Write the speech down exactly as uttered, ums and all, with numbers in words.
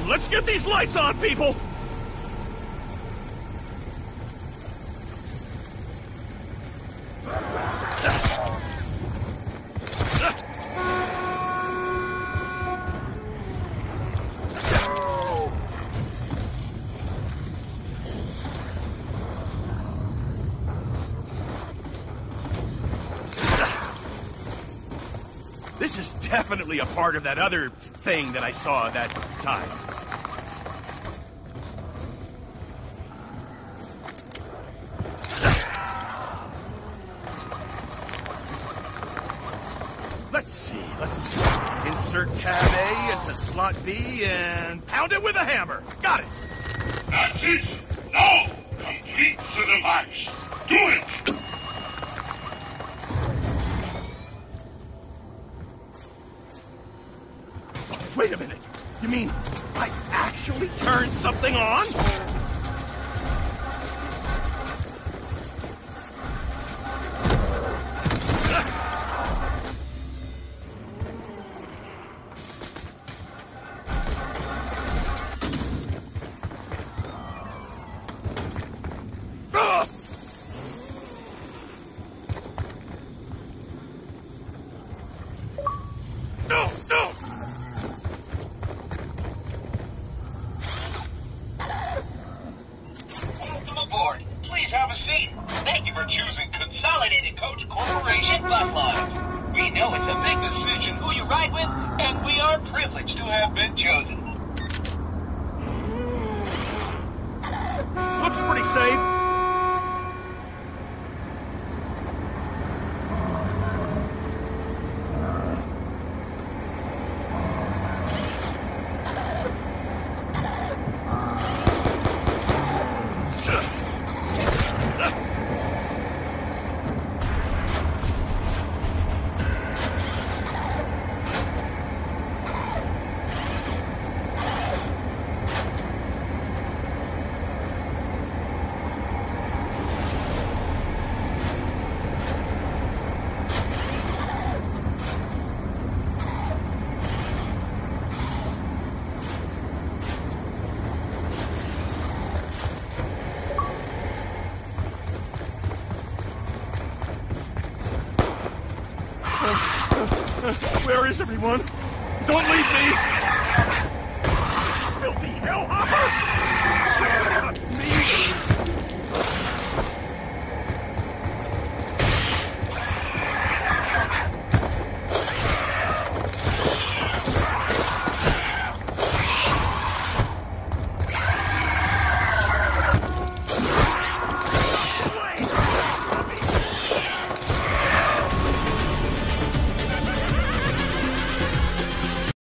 Let's get these lights on, people! This is definitely a part of that other thing that I saw that time. Let's see, let's see. Insert tab A into slot B and pound it with a hammer. Got it. That's it. Now, complete the device. Do it. Wait a minute. You mean I actually turned something on? No, no! Welcome aboard. Please have a seat. Thank you for choosing Consolidated Coach Corporation Bus Lines. We know it's a big decision who you ride with, and we are privileged to have been chosen. Looks pretty safe. Where is everyone? Don't leave me!